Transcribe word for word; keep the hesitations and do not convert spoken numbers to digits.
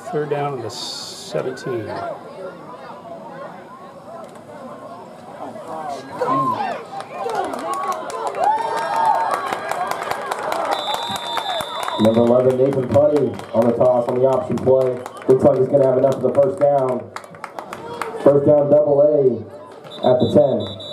Third down and the seventeen. Number eleven, Nathan Putty on the toss on the option play. Looks like he's going to have enough of the first down. First down, double A at the ten.